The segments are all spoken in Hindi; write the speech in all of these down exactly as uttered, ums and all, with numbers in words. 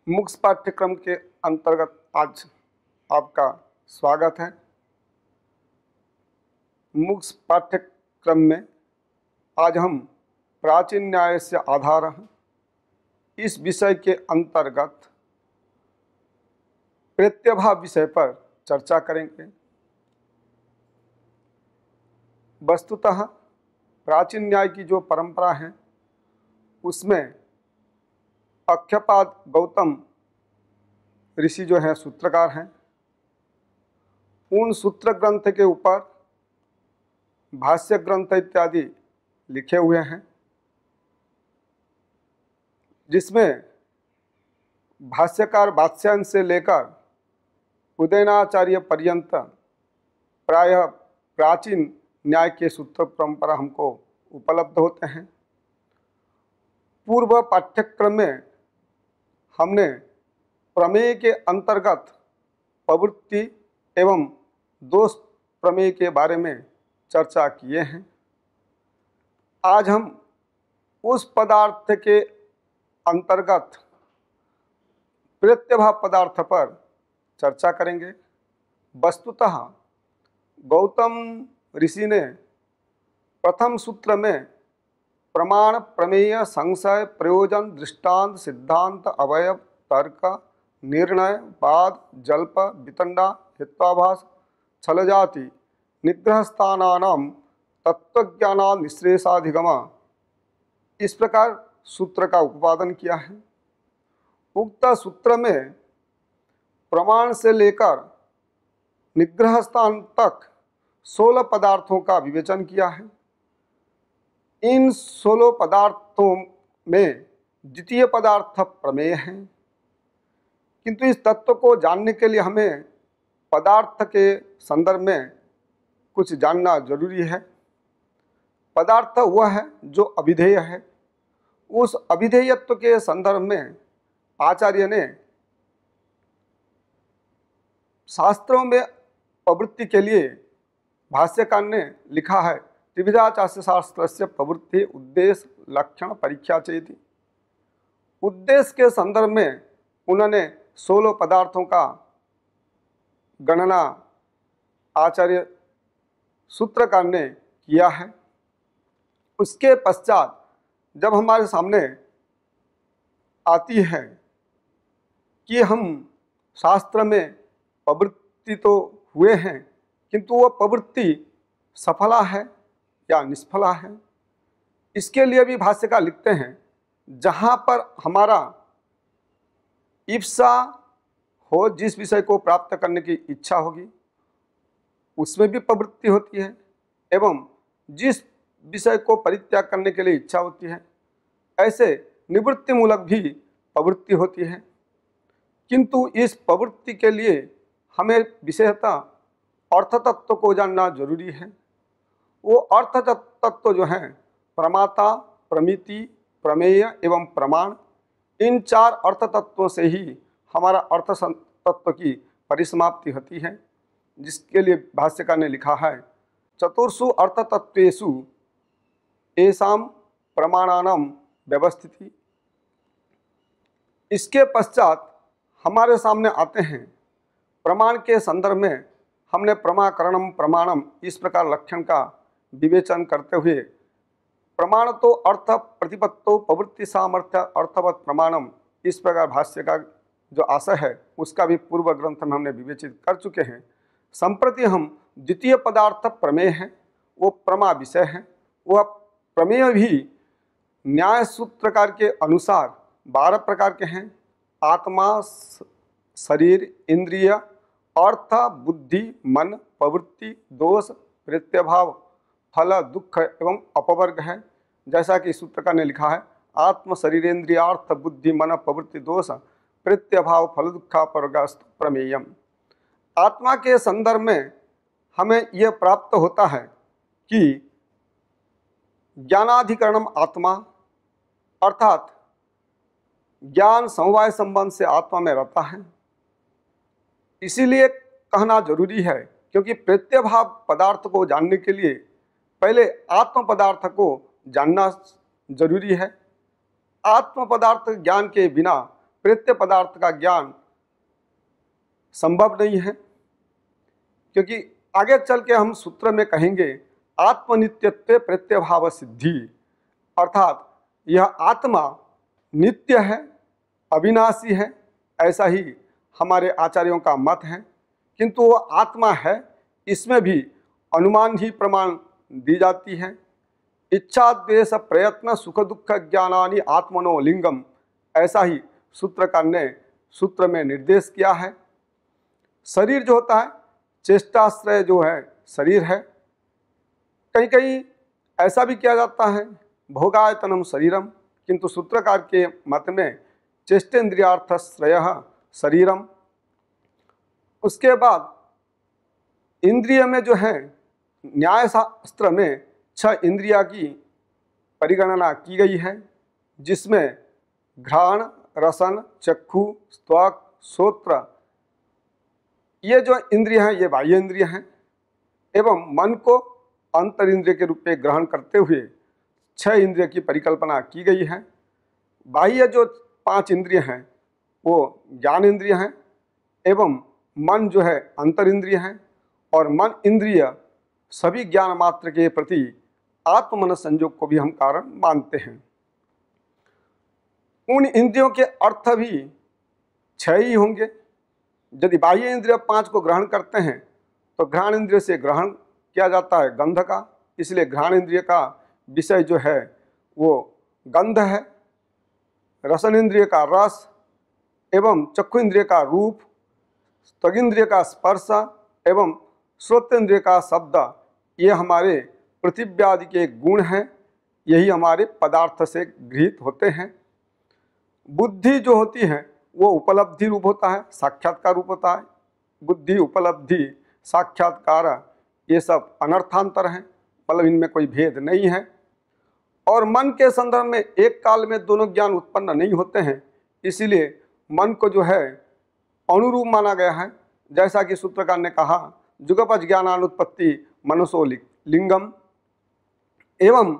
मुक्स पाठ्यक्रम के अंतर्गत आज आपका स्वागत है। मुक्स पाठ्यक्रम में आज हम प्राचीन न्याय से आधार इस विषय के अंतर्गत प्रत्यभाव विषय पर चर्चा करेंगे। वस्तुतः प्राचीन न्याय की जो परंपरा है उसमें अक्षपाद गौतम ऋषि जो है सूत्रकार हैं, उन सूत्र ग्रंथ के ऊपर भाष्य ग्रंथ इत्यादि लिखे हुए हैं, जिसमें भाष्यकार वात्स्यायन से लेकर उदयनाचार्य पर्यंत प्रायः प्राचीन न्याय के सूत्र परंपरा हमको उपलब्ध होते हैं। पूर्व पाठ्यक्रम में हमने प्रमेय के अंतर्गत प्रवृत्ति एवं दोष प्रमेय के बारे में चर्चा किए हैं। आज हम उस पदार्थ के अंतर्गत प्रत्यभाव पदार्थ पर चर्चा करेंगे। वस्तुतः गौतम ऋषि ने प्रथम सूत्र में प्रमाण, प्रमेय, संशय, प्रयोजन, दृष्टांत, सिद्धांत, अवयव, तर्क, निर्णय, वाद, जल्प, वितंडा, हेत्वाभास, छलजाति, निग्रहस्थानानां तत्वज्ञाना निःश्रेषाधिगमा इस प्रकार सूत्र का उपपादन किया है। उक्त सूत्र में प्रमाण से लेकर निग्रह स्थान तक सोलह पदार्थों का विवेचन किया है। इन सोलह पदार्थों में द्वितीय पदार्थ प्रमेय है, किंतु इस तत्व को जानने के लिए हमें पदार्थ के संदर्भ में कुछ जानना जरूरी है। पदार्थ वह है जो अभिधेय है। उस अभिधेयत्व के संदर्भ में आचार्य ने शास्त्रों में प्रवृत्ति के लिए भाष्यकार ने लिखा है, त्रिविधा चास्य शास्त्र से प्रवृत्ति उद्देश्य लक्षण परीक्षा चेति। उद्देश्य के संदर्भ में उन्होंने सोलह पदार्थों का गणना आचार्य सूत्रकार ने किया है। उसके पश्चात जब हमारे सामने आती है कि हम शास्त्र में प्रवृत्ति तो हुए हैं, किंतु वह प्रवृत्ति सफला है या निष्फला है, इसके लिए भी भाष्यकार लिखते हैं, जहाँ पर हमारा इप्सा हो, जिस विषय को प्राप्त करने की इच्छा होगी उसमें भी प्रवृत्ति होती है, एवं जिस विषय को परित्याग करने के लिए इच्छा होती है ऐसे निवृत्ति मूलक भी प्रवृत्ति होती है। किंतु इस प्रवृत्ति के लिए हमें विशेषतः अर्थ तत्व को जानना जरूरी है। वो अर्थ तत्व जो हैं प्रमाता, प्रमिति, प्रमेय एवं प्रमाण, इन चार अर्थ तत्वों से ही हमारा अर्थ तत्व की परिसमाप्ति होती है, जिसके लिए भाष्यकार ने लिखा है, चतुर्षु अर्थ तत्वेषु एषां प्रमाणानां व्यवस्थिति। इसके पश्चात हमारे सामने आते हैं प्रमाण के संदर्भ में हमने प्रमाकरणम प्रमाणम इस प्रकार लक्षण का विवेचन करते हुए प्रमाण तो अर्थ प्रतिपत्तो प्रवृत्ति सामर्थ्य अर्थवत प्रमाणम इस प्रकार भाष्य का जो आशय है उसका भी पूर्व ग्रंथ में हमने विवेचित कर चुके हैं। संप्रति हम द्वितीय पदार्थ प्रमेय है, वो प्रमा विषय है। वह प्रमेय भी न्याय सूत्रकार के अनुसार बारह प्रकार के हैं। आत्मा, शरीर, इंद्रिय, अर्थ, बुद्धि, मन, प्रवृत्ति, दोष, प्रत्यभाव, फल, दुख एवं अपवर्ग है। जैसा कि सूत्रकार ने लिखा है, आत्म, शरीरेन्द्रिय, अर्थ, बुद्धि, मन, प्रवृत्ति, दोष, प्रत्यभाव, फल, दुखापवर्गस्तु प्रमेयम। आत्मा के संदर्भ में हमें यह प्राप्त होता है कि ज्ञानाधिकरणम आत्मा, अर्थात ज्ञान समवाय संबंध से आत्मा में रहता है। इसीलिए कहना जरूरी है, क्योंकि प्रत्यभाव पदार्थ को जानने के लिए पहले आत्म पदार्थ को जानना जरूरी है। आत्म पदार्थ ज्ञान के बिना प्रत्यय पदार्थ का ज्ञान संभव नहीं है, क्योंकि आगे चल के हम सूत्र में कहेंगे आत्मनित्यत्व प्रत्यय भाव सिद्धि, अर्थात यह आत्मा नित्य है, अविनाशी है, ऐसा ही हमारे आचार्यों का मत है। किंतु वह आत्मा है, इसमें भी अनुमान ही प्रमाण दी जाती है। इच्छा द्वेष प्रयत्न सुख दुख ज्ञानानि आत्मनो लिंगम, ऐसा ही सूत्रकार ने सूत्र में निर्देश किया है। शरीर जो होता है, चेष्टाश्रय जो है शरीर है। कहीं कहीं ऐसा भी किया जाता है भोगायतनम शरीरम, किंतु सूत्रकार के मत में चेष्टेन्द्रियार्थश्रय शरीरम। उसके बाद इंद्रिय में जो है न्याय शास्त्र में छह इंद्रिया की परिगणना की गई है, जिसमें घ्राण, रसन, चक्षु, त्वक, श्रोत्र, ये जो इंद्रिय हैं ये बाह्य इंद्रिय हैं, एवं मन को अंतर इंद्रिय के रूप में ग्रहण करते हुए छह इंद्रिय की परिकल्पना की गई है। बाह्य जो पांच इंद्रिय हैं वो ज्ञान इंद्रिय हैं, एवं मन जो है अंतर इंद्रिय हैं, और मन इंद्रिय सभी ज्ञान मात्र के प्रति आत्मन संयोग को भी हम कारण मानते हैं। उन इंद्रियों के अर्थ भी छह ही होंगे। यदि बाह्य इंद्रिय पांच को ग्रहण करते हैं तो घ्राण इंद्रिय से ग्रहण किया जाता है गंध का, इसलिए घ्राण इंद्रिय का विषय जो है वो गंध है। रसन इंद्रिय का रस, एवं चक्षु इंद्रिय का रूप, त्वक इंद्रिय का स्पर्श, एवं श्रोत इंद्रिय का शब्द, ये हमारे पृथ्वी आदि के गुण हैं, यही हमारे पदार्थ से गृहीत होते हैं। बुद्धि जो होती है वो उपलब्धि रूप होता है, साक्षात्कार रूप होता है। बुद्धि, उपलब्धि, साक्षात्कार ये सब अनर्थांतर हैं, मतलब इनमें कोई भेद नहीं है। और मन के संदर्भ में एक काल में दोनों ज्ञान उत्पन्न नहीं होते हैं, इसीलिए मन को जो है अणुरूप माना गया है। जैसा कि सूत्रकार ने कहा जुगपच ज्ञानानुत्पत्ति मनसो लिंगम। एवं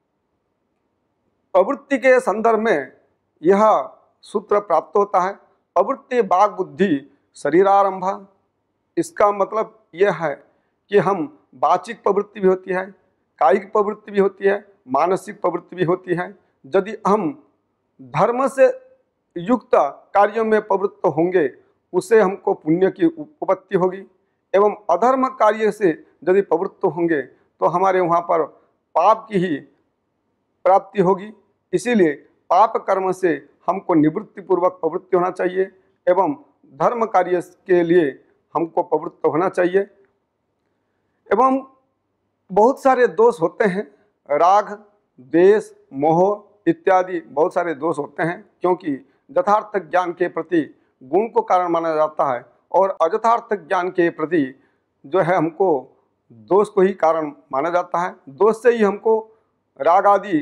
प्रवृत्ति के संदर्भ में यह सूत्र प्राप्त होता है, प्रवृत्ति बाग बुद्धि शरीरारंभ। इसका मतलब यह है कि हम वाचिक प्रवृत्ति भी होती है, कायिक प्रवृत्ति भी होती है, मानसिक प्रवृत्ति भी होती है। यदि हम धर्म से युक्त कार्यों में प्रवृत्त होंगे उससे हमको पुण्य की उपपत्ति होगी, एवं अधर्म कार्य से यदि प्रवृत्त होंगे तो हमारे वहाँ पर पाप की ही प्राप्ति होगी। इसीलिए पाप कर्म से हमको निवृत्तिपूर्वक प्रवृत्ति होना चाहिए, एवं धर्म कार्य के लिए हमको प्रवृत्त होना चाहिए। एवं बहुत सारे दोष होते हैं, राग, द्वेष, मोह इत्यादि बहुत सारे दोष होते हैं, क्योंकि यथार्थ ज्ञान के प्रति गुण को कारण माना जाता है, और अयथार्थ ज्ञान के प्रति जो है हमको दोष को ही कारण माना जाता है। दोष से ही हमको राग आदि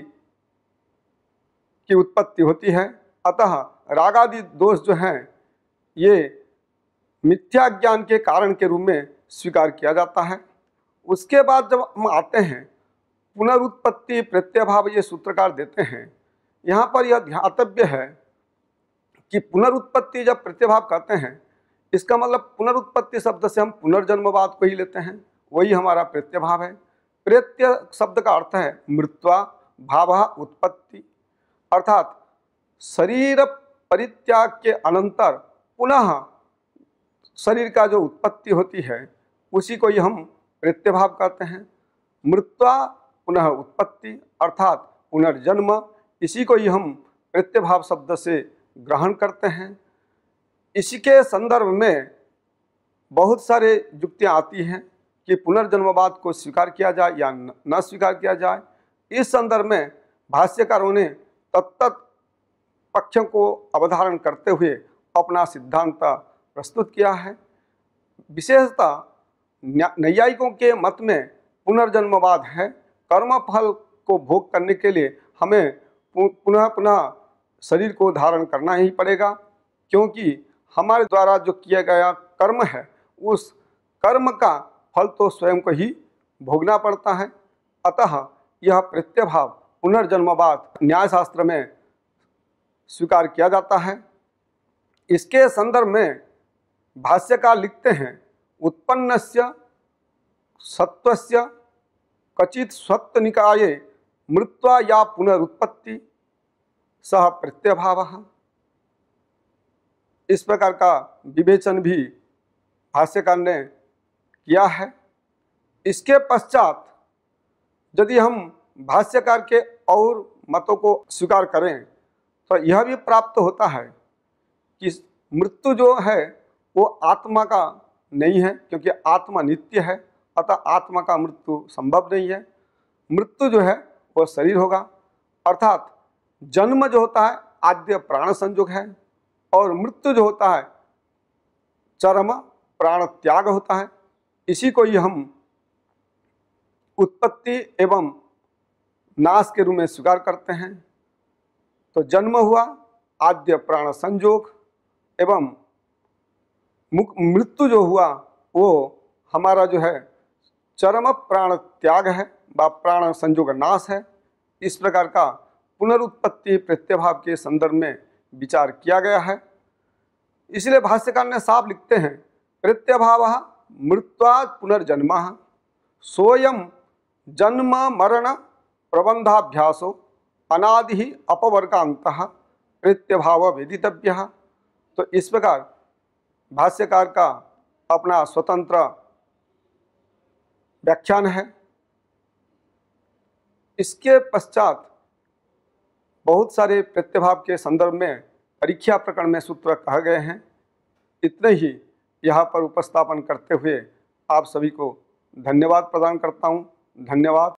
की उत्पत्ति होती है। अतः राग आदि दोष जो हैं ये मिथ्या ज्ञान के कारण के रूप में स्वीकार किया जाता है। उसके बाद जब हम आते हैं पुनरुत्पत्ति प्रत्यभाव, ये सूत्रकार देते हैं। यहाँ पर यह ध्यातव्य है कि पुनरुत्पत्ति जब प्रत्यभाव कहते हैं, इसका मतलब पुनरुत्पत्ति शब्द से हम पुनर्जन्मवाद को ही लेते हैं, वही हमारा प्रत्यभाव है। प्रत्यय शब्द का अर्थ है मृत्वा भाव उत्पत्ति, अर्थात शरीर परित्याग के अनंतर पुनः शरीर का जो उत्पत्ति होती है उसी को ही हम प्रत्यभाव कहते हैं। मृत्वा पुनः उत्पत्ति अर्थात पुनर्जन्म, इसी को ही हम प्रत्यभाव शब्द से ग्रहण करते हैं। इसी के संदर्भ में बहुत सारे युक्तियाँ आती हैं कि पुनर्जन्मवाद को स्वीकार किया जाए या न स्वीकार किया जाए। इस संदर्भ में भाष्यकारों ने तत्त पक्षों को अवधारण करते हुए अपना सिद्धांत प्रस्तुत किया है। विशेषतः नैयायिकों के मत में पुनर्जन्मवाद है, कर्म फल को भोग करने के लिए हमें पुनः पुनः शरीर को धारण करना ही पड़ेगा, क्योंकि हमारे द्वारा जो किया गया कर्म है उस कर्म का फल तो स्वयं को ही भोगना पड़ता है। अतः यह प्रत्यभाव पुनर्जन्मवाद न्याय शास्त्र में स्वीकार किया जाता है। इसके संदर्भ में भाष्यकार लिखते हैं, उत्पन्नस्य सत्वस्य कचित सत्व निकाये मृत्वा या पुनरुत्पत्ति सह प्रत्यभावः। इस प्रकार का विवेचन भी भाष्यकार ने किया है। इसके पश्चात यदि हम भाष्यकार के और मतों को स्वीकार करें तो यह भी प्राप्त होता है कि मृत्यु जो है वो आत्मा का नहीं है, क्योंकि आत्मा नित्य है, अतः आत्मा का मृत्यु संभव नहीं है। मृत्यु जो है वो शरीर होगा, अर्थात जन्म जो होता है आद्य प्राण संयोग है और मृत्यु जो होता है चरम प्राण त्याग होता है। इसी को ही हम उत्पत्ति एवं नाश के रूप में स्वीकार करते हैं। तो जन्म हुआ, आद्य प्राण संयोग एवं मृत्यु जो हुआ वो हमारा जो है चरम प्राण त्याग है व प्राण संयोग नाश है। इस प्रकार का पुनरुत्पत्ति प्रत्यभाव के संदर्भ में विचार किया गया है। इसलिए भाष्यकार ने साफ लिखते हैं, प्रत्यभाव मृत्वात् पुनर्जन्म सोयम जन्म मरण प्रबंधाभ्यासो अनादि अपवर्गान्तः प्रत्यभाव वेदितव्यः। तो इस प्रकार भाष्यकार का अपना स्वतंत्र व्याख्यान है। इसके पश्चात बहुत सारे प्रत्यभाव के संदर्भ में परीक्षा प्रकरण में सूत्र कहे गए हैं। इतने ही यहाँ पर उपस्थापन करते हुए आप सभी को धन्यवाद प्रदान करता हूँ। धन्यवाद।